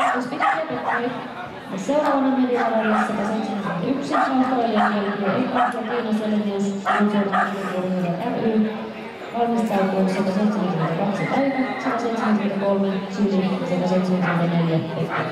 Spitfire petteri. Seuraavana mediavarassa 171 Australian jälkeen Tiina Selenius ry valmistautuu 172 Aika, 173 Syli ja 174 Petteri.